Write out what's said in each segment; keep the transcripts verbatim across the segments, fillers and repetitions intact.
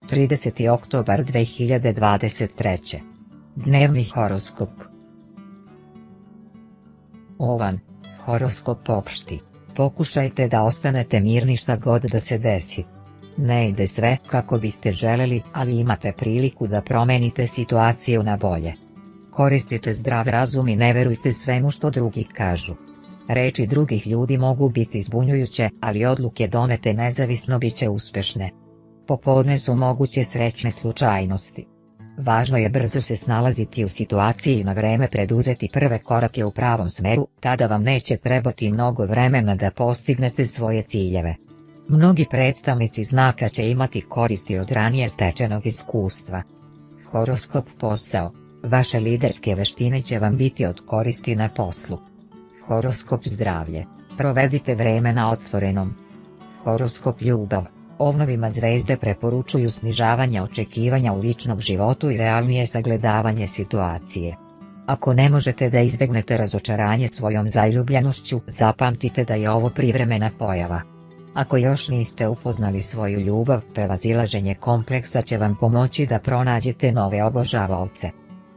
trideseti oktobar dve hiljade dvadeset treće. Dnevni horoskop. Ovan. Horoskop opšti. Pokušajte da ostanete mirni šta god da se desi. Ne ide sve kako biste želeli, ali imate priliku da promenite situaciju na bolje. Koristite zdrav razum i ne verujte svemu što drugi kažu. Reči drugih ljudi mogu biti zbunjujuće, ali odluke donete nezavisno bit će uspešne. Popodne su moguće srećne slučajnosti. Važno je brzo se snalaziti u situaciji i na vreme preduzeti prve korake u pravom smeru, tada vam neće trebati mnogo vremena da postignete svoje ciljeve. Mnogi predstavnici znaka će imati koristi od ranije stečenog iskustva. Horoskop posao. Vaše liderske veštine će vam biti od koristi na poslu. Horoskop zdravlje. Provedite vreme na otvorenom. Horoskop ljubav. Ovnovima zvezde preporučuju snižavanje očekivanja u ličnom životu i realnije sagledavanje situacije. Ako ne možete da izbegnete razočaranje svojom zaljubljenošću, zapamtite da je ovo privremena pojava. Ako još niste upoznali svoju ljubav, prevazilaženje kompleksa će vam pomoći da pronađete nove obožavaoce.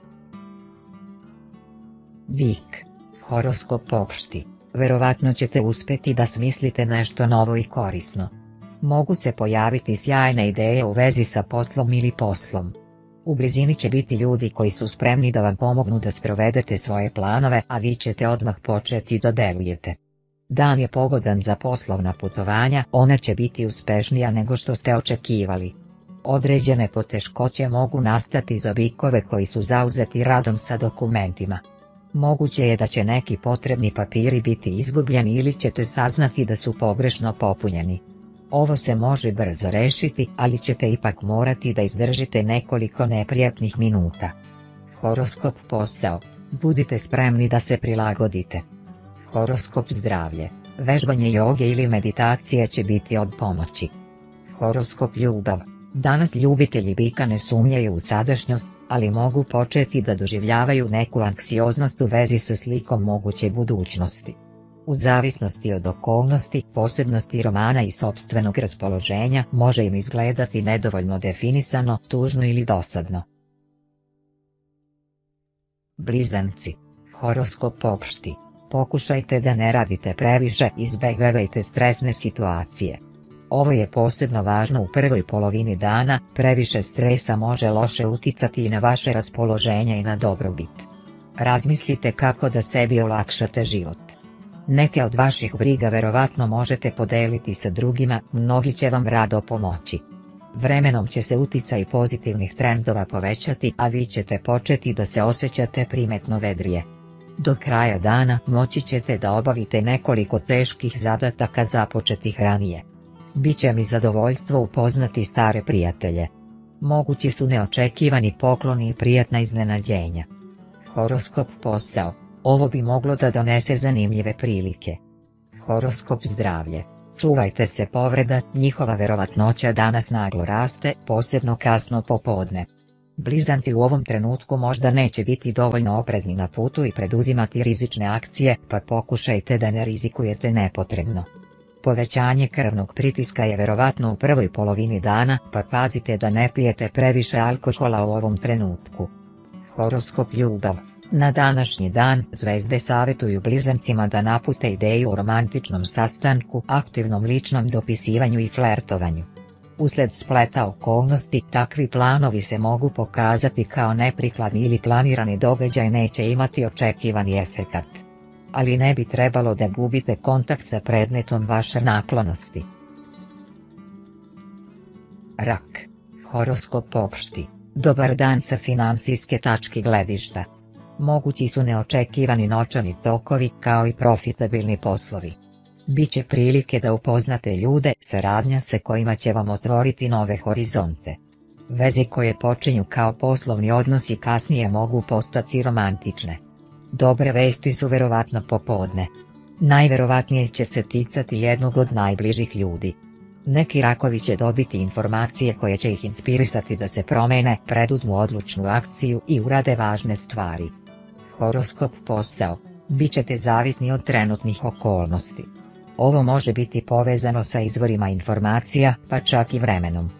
Vik. Horoskop opšti. Verovatno ćete uspjeti da smislite nešto novo i korisno. Mogu se pojaviti sjajne ideje u vezi sa poslom ili poslom. U blizini će biti ljudi koji su spremni da vam pomognu da sprovedete svoje planove, a vi ćete odmah početi da delujete. Dan je pogodan za poslovna putovanja, ona će biti uspešnija nego što ste očekivali. Određene poteškoće mogu nastati za bikove koji su zauzeti radom sa dokumentima. Moguće je da će neki potrebni papiri biti izgubljeni ili ćete saznati da su pogrešno popunjeni. Ovo se može brzo rešiti, ali ćete ipak morati da izdržite nekoliko neprijatnih minuta. Horoskop posao. Budite spremni da se prilagodite. Horoskop zdravlje. Vežbanje joge ili meditacije će biti od pomoći. Horoskop ljubav. Danas ljubitelji bika ne sumnjaju u sadašnjost, ali mogu početi da doživljavaju neku anksioznost u vezi sa slikom moguće budućnosti. U zavisnosti od okolnosti, posebnosti romana i sopstvenog raspoloženja, može im izgledati nedovoljno definisano, tužno ili dosadno. Blizanci. Horoskop opšti. Pokušajte da ne radite previše, izbegavajte stresne situacije. Ovo je posebno važno u prvoj polovini dana, previše stresa može loše uticati i na vaše raspoloženje i na dobrobit. Razmislite kako da sebi olakšate život. Neke od vaših briga verovatno možete podeliti sa drugima, mnogi će vam rado pomoći. Vremenom će se uticaj pozitivnih trendova povećati, a vi ćete početi da se osjećate primetno vedrije. Do kraja dana moći ćete da obavite nekoliko teških zadataka započetih ranije. Biće mi zadovoljstvo upoznati stare prijatelje. Mogući su neočekivani pokloni i prijatna iznenađenja. Horoskop posao. Ovo bi moglo da donese zanimljive prilike. Horoskop zdravlje. Čuvajte se povreda, njihova verovatnoća danas naglo raste, posebno kasno popodne. Blizanci u ovom trenutku možda neće biti dovoljno oprezni na putu i preduzimati rizične akcije, pa pokušajte da ne rizikujete nepotrebno. Povećanje krvnog pritiska je verovatno u prvoj polovini dana, pa pazite da ne pijete previše alkohola u ovom trenutku. Horoskop ljubav. Na današnji dan zvezde savjetuju blizancima da napuste ideju o romantičnom sastanku, aktivnom ličnom dopisivanju i flertovanju. Usled spleta okolnosti, takvi planovi se mogu pokazati kao neprikladni ili planirani događaj neće imati očekivani efekat. Ali ne bi trebalo da gubite kontakt sa predmetom vaše naklonosti. Rak. Horoskop opšti. Dobar dan sa finansijske tačke gledišta. Mogući su neočekivani novčani tokovi kao i profitabilni poslovi. Biće prilike da upoznate ljude, saradnja sa kojima će vam otvoriti nove horizonte. Veze koje počinju kao poslovni odnosi kasnije mogu postati romantične. Dobre vesti su verovatno popodne. Najverovatnije će se ticati jednog od najbližih ljudi. Neki rakovi će dobiti informacije koje će ih inspirisati da se promene, preduzmu odlučnu akciju i urade važne stvari. Horoskop posao. Bićete zavisni od trenutnih okolnosti. Ovo može biti povezano sa izvorima informacija, pa čak i vremenom.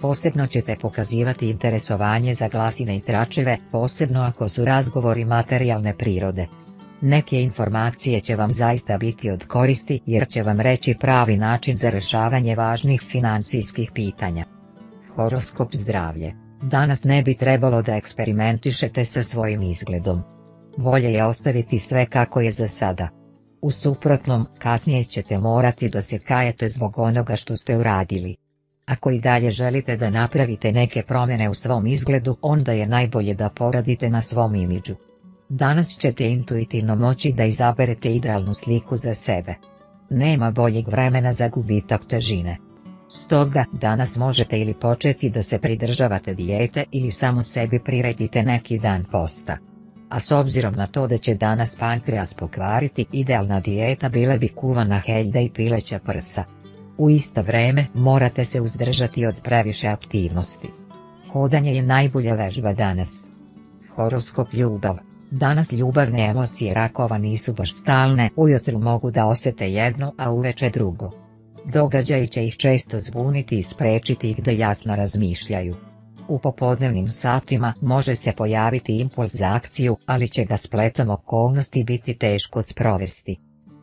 Posebno ćete pokazivati interesovanje za glasine i tračeve, posebno ako su razgovori materijalne prirode. Neke informacije će vam zaista biti od koristi jer će vam reći pravi način za rješavanje važnih financijskih pitanja. Horoskop zdravlje. Danas ne bi trebalo da eksperimentišete sa svojim izgledom. Bolje je ostaviti sve kako je za sada. U suprotnom, kasnije ćete morati da se kajete zbog onoga što ste uradili. Ako i dalje želite da napravite neke promjene u svom izgledu, onda je najbolje da poradite na svom imidžu. Danas ćete intuitivno moći da izaberete idealnu sliku za sebe. Nema boljeg vremena za gubitak težine. Stoga, danas možete ili početi da se pridržavate dijete ili samo sebi priredite neki dan posta. A s obzirom na to da će danas pankreas pokvariti, idealna dijeta bila bi kuvana heljda i pileća prsa. U isto vrijeme morate se uzdržati od previše aktivnosti. Hodanje je najbolja vežba danas. Horoskop ljubav. Danas ljubavne emocije rakova nisu baš stalne, ujutru mogu da osjete jedno, a uveče drugo. Događaji će ih često zbuniti i spriječiti ih da jasno razmišljaju. U popodnevnim satima može se pojaviti impuls za akciju, ali će ga spletom okolnosti biti teško sprovesti.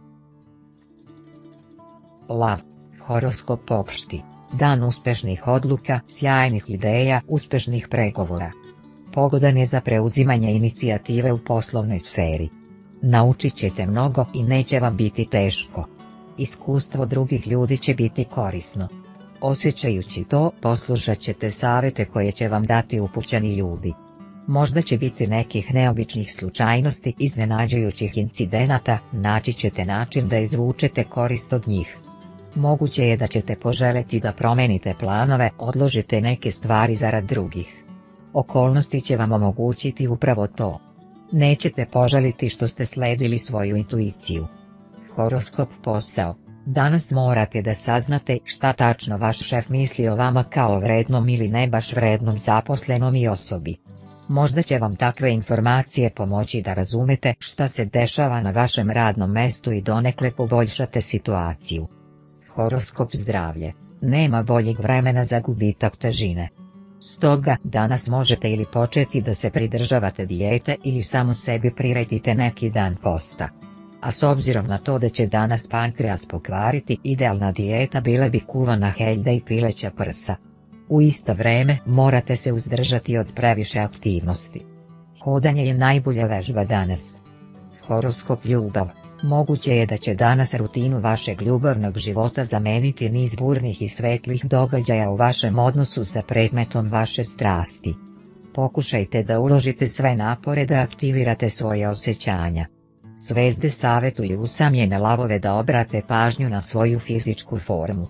Lav. Horoskop opšti. Dan uspešnih odluka, sjajnih ideja, uspešnih pregovora. Pogodan je za preuzimanje inicijative u poslovnoj sferi. Naučit ćete mnogo i neće vam biti teško. Iskustvo drugih ljudi će biti korisno. Osjećajući to, poslušat ćete savjete koje će vam dati upućeni ljudi. Možda će biti nekih neobičnih slučajnosti, iznenađujućih incidenata, naći ćete način da izvučete korist od njih. Moguće je da ćete poželjeti da promenite planove, odložite neke stvari zarad drugih. Okolnosti će vam omogućiti upravo to. Nećete požaliti što ste sledili svoju intuiciju. Horoskop posao. Danas morate da saznate šta tačno vaš šef misli o vama kao vrednom ili ne baš vrednom zaposlenom i osobi. Možda će vam takve informacije pomoći da razumete šta se dešava na vašem radnom mestu i donekle poboljšate situaciju. Horoskop zdravlje. Nema boljeg vremena za gubitak težine. Stoga, danas možete ili početi da se pridržavate dijete ili samo sebi priredite neki dan posta. A s obzirom na to da će danas pankreas pokvariti, idealna dijeta bila bi kuvana heljda i pileća prsa. U isto vrijeme morate se uzdržati od previše aktivnosti. Hodanje je najbolja vežba danas. Horoskop ljubav. Moguće je da će danas rutinu vašeg ljubavnog života zameniti niz burnih i svetlih događaja u vašem odnosu sa predmetom vaše strasti. Pokušajte da uložite sve napore da aktivirate svoje osjećanja. Zvezde savjetuju usamljene lavove da obrate pažnju na svoju fizičku formu.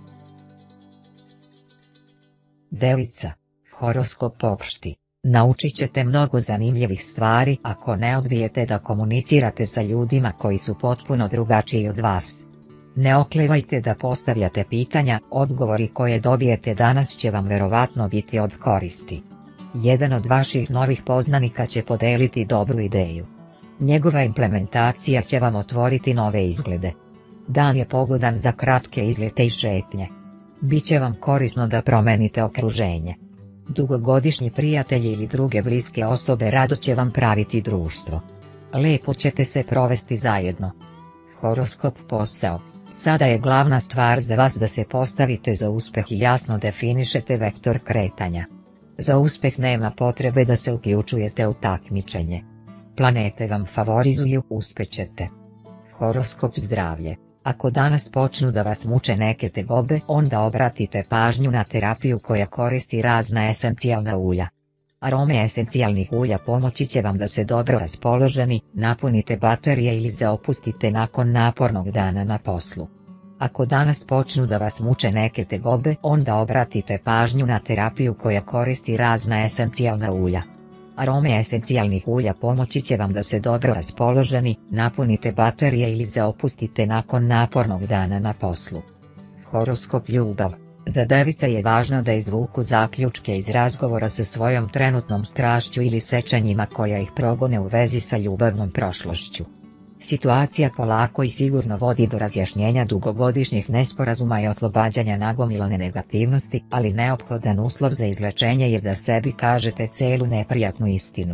Devica. Horoskop opšti. Naučit ćete mnogo zanimljivih stvari ako ne odbijete da komunicirate sa ljudima koji su potpuno drugačiji od vas. Ne oklevajte da postavljate pitanja, odgovori koje dobijete danas će vam verovatno biti od koristi. Jedan od vaših novih poznanika će podeliti dobru ideju. Njegova implementacija će vam otvoriti nove izglede. Dan je pogodan za kratke izlete i šetnje. Biće vam korisno da promenite okruženje. Dugogodišnji prijatelji ili druge bliske osobe rado će vam praviti društvo. Lepo ćete se provesti zajedno. Horoskop posao. Sada je glavna stvar za vas da se postavite za uspjeh i jasno definišete vektor kretanja. Za uspjeh nema potrebe da se uključujete u takmičenje. Planete vam favorizuju, uspjećete. Horoskop zdravlje. Ako danas počnu da vas muče neke tegobe, onda obratite pažnju na terapiju koja koristi razna esencijalna ulja. Arome esencijalnih ulja pomoći će vam da se dobro raspoloženi, napunite baterije ili se opustite nakon napornog dana na poslu. Ako danas počnu da vas muče neke tegobe, onda obratite pažnju na terapiju koja koristi razna esencijalna ulja. Arome esencijalnih ulja pomoći će vam da se dobro raspoloženi, napunite baterije ili se opustite nakon napornog dana na poslu. Horoskop ljubav. Za device je važno da izvuku zaključke iz razgovora sa svojom trenutnom strašću ili sećanjima koja ih progone u vezi sa ljubavnom prošlošću. Situacija polako i sigurno vodi do razjašnjenja dugogodišnjih nesporazuma i oslobađanja nagomilane negativnosti, ali neophodan uslov za izlečenje je da sebi kažete celu neprijatnu istinu.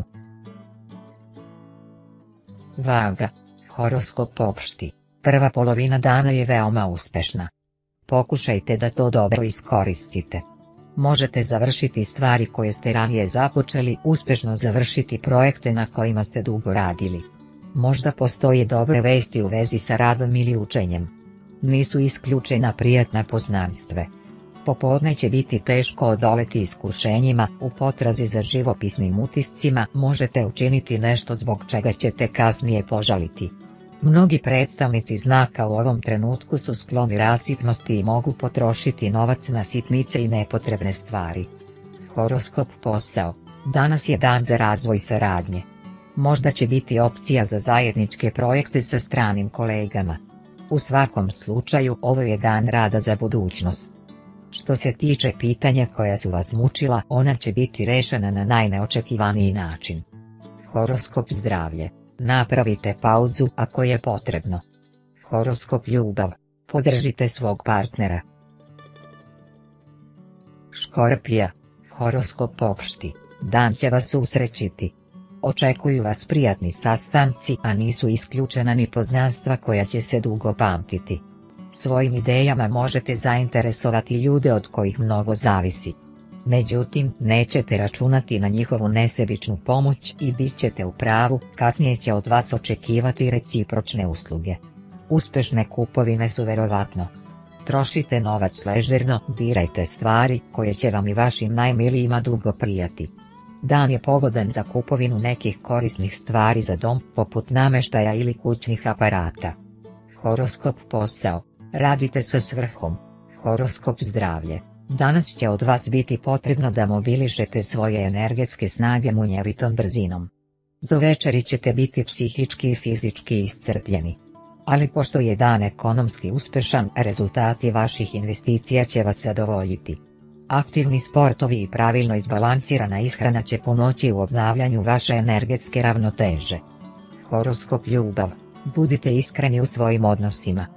Vaga. Horoskop opšti. Prva polovina dana je veoma uspešna. Pokušajte da to dobro iskoristite. Možete završiti stvari koje ste ranije započeli, uspešno završiti projekte na kojima ste dugo radili. Možda postoje dobre vesti u vezi sa radom ili učenjem. Nisu isključena prijatna poznanstve. Popodne će biti teško odoleti iskušenjima, u potrazi za živopisnim utiscima možete učiniti nešto zbog čega ćete kasnije požaliti. Mnogi predstavnici znaka u ovom trenutku su skloni rasipnosti i mogu potrošiti novac na sitnice i nepotrebne stvari. Horoskop posao. Danas je dan za razvoj saradnje. Možda će biti opcija za zajedničke projekte sa stranim kolegama. U svakom slučaju ovo je dan rada za budućnost. Što se tiče pitanja koja su vas mučila, ona će biti rešena na najneočekivaniji način. Horoskop zdravlje. Napravite pauzu ako je potrebno. Horoskop ljubav. Podržite svog partnera. Škorpija. Horoskop opšti. Dan će vas usrećiti. Očekuju vas prijatni sastanci, a nisu isključena ni poznanstva koja će se dugo pamtiti. Svojim idejama možete zainteresovati ljude od kojih mnogo zavisi. Međutim, nećete računati na njihovu nesebičnu pomoć i bit ćete u pravu, kasnije će od vas očekivati recipročne usluge. Uspešne kupovine su verovatno. Trošite novac ležerno, birajte stvari koje će vam i vašim najmilijima dugo prijati. Dan je pogodan za kupovinu nekih korisnih stvari za dom, poput nameštaja ili kućnih aparata. Horoskop posao. Radite sa svrhom. Horoskop zdravlje. Danas će od vas biti potrebno da mobilišete svoje energetske snage munjevitom brzinom. Do večeri ćete biti psihički i fizički iscrpljeni. Ali pošto je dan ekonomski uspešan, rezultati vaših investicija će vas zadovoljiti. Aktivni sportovi i pravilno izbalansirana ishrana će pomoći u obnavljanju vaše energetske ravnoteže. Horoskop ljubav. Budite iskreni u svojim odnosima.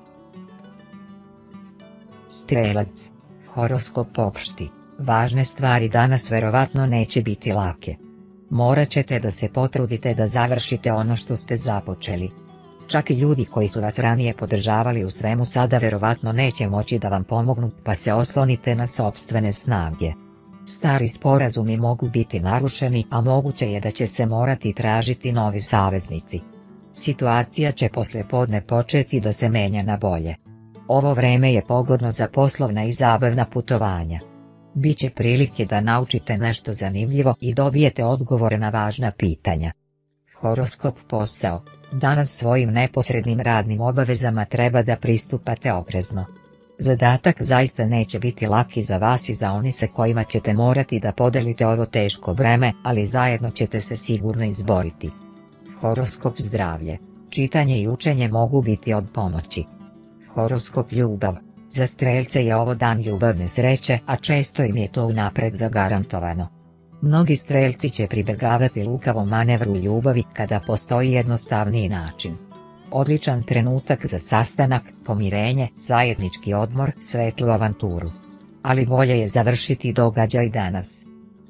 Strelac. Horoskop opšti. Važne stvari danas verovatno neće biti lake. Morat ćete da se potrudite da završite ono što ste započeli. Čak i ljudi koji su vas ranije podržavali u svemu sada verovatno neće moći da vam pomognu, pa se oslonite na sopstvene snage. Stari sporazumi mogu biti narušeni, a moguće je da će se morati tražiti novi saveznici. Situacija će poslijepodne početi da se menja na bolje. Ovo vreme je pogodno za poslovna i zabavna putovanja. Biće prilike da naučite nešto zanimljivo i dobijete odgovore na važna pitanja. Horoskop posao. Danas svojim neposrednim radnim obavezama treba da pristupate oprezno. Zadatak zaista neće biti laki za vas i za one sa kojima ćete morati da podelite ovo teško breme, ali zajedno ćete se sigurno izboriti. Horoskop zdravlje. Čitanje i učenje mogu biti od pomoći. Horoskop ljubav. Za strelce je ovo dan ljubavne sreće, a često im je to unapred zagarantovano. Mnogi strelci će pribegavati lukavom manevru ljubavi kada postoji jednostavniji način. Odličan trenutak za sastanak, pomirenje, zajednički odmor, svetlu avanturu. Ali bolje je završiti događaj danas.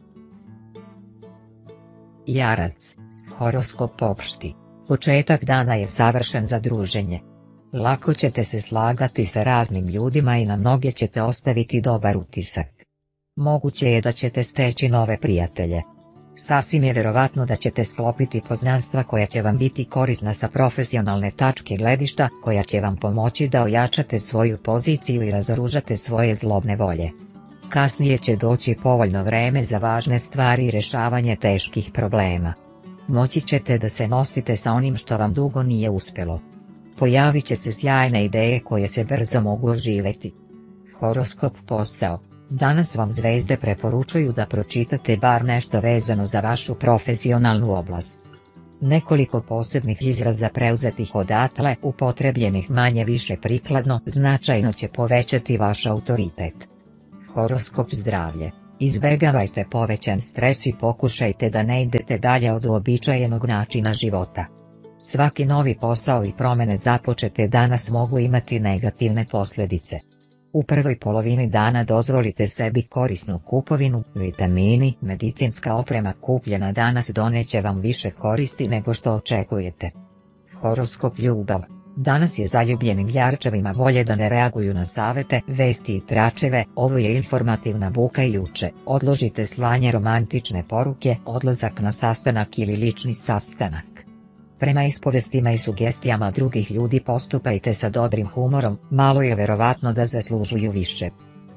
Jarac. Horoskop opšti. Početak dana je savršen za druženje. Lako ćete se slagati sa raznim ljudima i na mnoge ćete ostaviti dobar utisak. Moguće je da ćete steći nove prijatelje. Sasvim je verovatno da ćete sklopiti poznanstva koja će vam biti korisna sa profesionalne tačke gledišta, koja će vam pomoći da ojačate svoju poziciju i razoružate svoje zlobne volje. Kasnije će doći povoljno vreme za važne stvari i rešavanje teških problema. Moći ćete da se nosite sa onim što vam dugo nije uspjelo. Pojavit će se sjajne ideje koje se brzo mogu oživjeti. Horoskop posao. Danas vam zvezde preporučuju da pročitate bar nešto vezano za vašu profesionalnu oblast. Nekoliko posebnih izraza preuzetih odatle, upotrebljenih manje više prikladno, značajno će povećati vaš autoritet. Horoskop zdravlje. Izbegavajte povećan stres i pokušajte da ne idete dalje od uobičajenog načina života. Svaki novi posao i promjene započete danas mogu imati negativne posljedice. U prvoj polovini dana dozvolite sebi korisnu kupovinu, vitamini, medicinska oprema kupljena danas doneće vam više koristi nego što očekujete. Horoskop ljubav. Danas je zaljubljenim jarčevima volje da ne reaguju na savete, vesti i tračeve, ovo je informativna buka i juče. Odložite slanje romantične poruke, odlazak na sastanak ili lični sastanak. Prema ispovestima i sugestijama drugih ljudi postupajte sa dobrim humorom, malo je verovatno da zaslužuju više.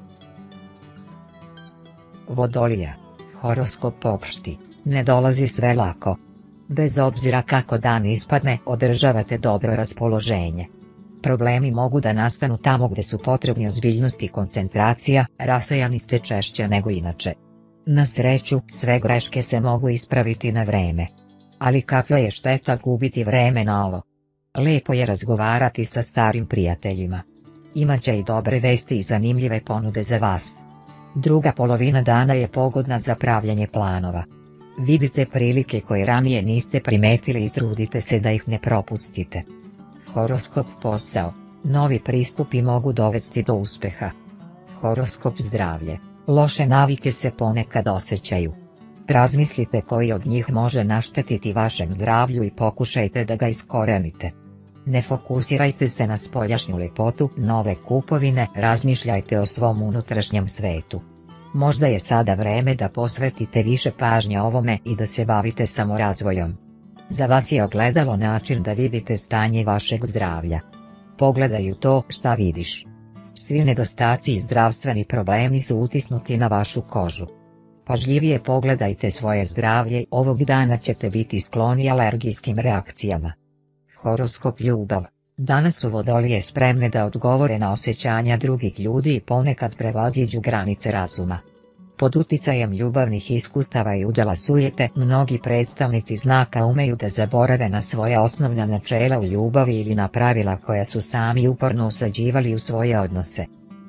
Vodolija. Horoskop opšti. Ne dolazi sve lako. Bez obzira kako dan ispadne, održavate dobro raspoloženje. Problemi mogu da nastanu tamo gde su potrebni ozbiljnost i koncentracija, rasejani ste češće nego inače. Na sreću, sve greške se mogu ispraviti na vreme. Ali kakva je šteta gubiti vreme na ovo? Lepo je razgovarati sa starim prijateljima. Imaće i dobre vesti i zanimljive ponude za vas. Druga polovina dana je pogodna za pravljanje planova. Vidite prilike koje ranije niste primetili i trudite se da ih ne propustite. Horoskop posao. Novi pristupi mogu dovesti do uspeha. Horoskop zdravlje. Loše navike se ponekad osjećaju. Razmislite koji od njih može naštetiti vašem zdravlju i pokušajte da ga iskorenite. Ne fokusirajte se na spoljašnju lepotu, nove kupovine, razmišljajte o svom unutrašnjem svetu. Možda je sada vreme da posvetite više pažnje ovome i da se bavite samorazvojom. Za vas je ogledalo način da vidite stanje vašeg zdravlja. Pogledaj u to šta vidiš. Svi nedostaci i zdravstveni problemi su utisnuti na vašu kožu. Pažljivije pogledajte svoje zdravlje, ovog dana ćete biti skloni alergijskim reakcijama. Horoskop ljubav. Danas su vodolije spremne da odgovore na osjećanja drugih ljudi i ponekad prevaziđu granice razuma. Pod uticajem ljubavnih iskustava i udjela sujete, mnogi predstavnici znaka umeju da zaborave na svoja osnovna načela u ljubavi ili na pravila koja su sami uporno usađivali u svoje odnose.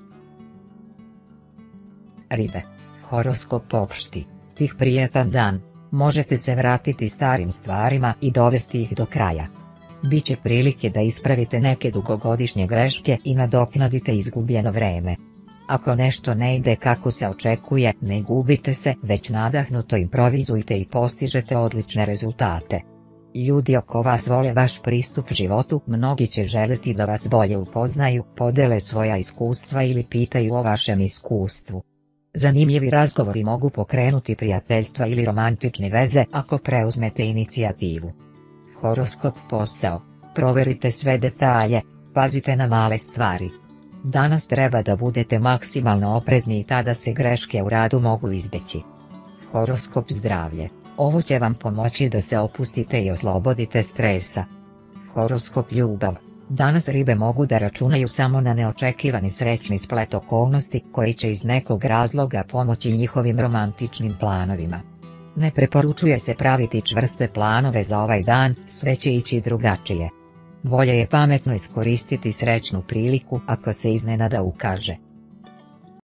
Ribe. Horoskop opšti. Tih prijetan dan. Možete se vratiti starim stvarima i dovesti ih do kraja. Biće prilike da ispravite neke dugogodišnje greške i nadoknadite izgubljeno vreme. Ako nešto ne ide kako se očekuje, ne gubite se, već nadahnuto improvizujte i postižete odlične rezultate. Ljudi oko vas vole vaš pristup životu, mnogi će želiti da vas bolje upoznaju, podele svoja iskustva ili pitaju o vašem iskustvu. Zanimljivi razgovori mogu pokrenuti prijateljstva ili romantične veze ako preuzmete inicijativu. Horoskop posao. Proverite sve detalje, pazite na male stvari. Danas treba da budete maksimalno oprezni i tada se greške u radu mogu izbjeći. Horoskop zdravlje. Ovo će vam pomoći da se opustite i oslobodite stresa. Horoskop ljubav. Danas ribe mogu da računaju samo na neočekivani srećni splet okolnosti koji će iz nekog razloga pomoći njihovim romantičnim planovima. Ne preporučuje se praviti čvrste planove za ovaj dan, sve će ići drugačije. Bolje je pametno iskoristiti srećnu priliku ako se iznenada ukaže.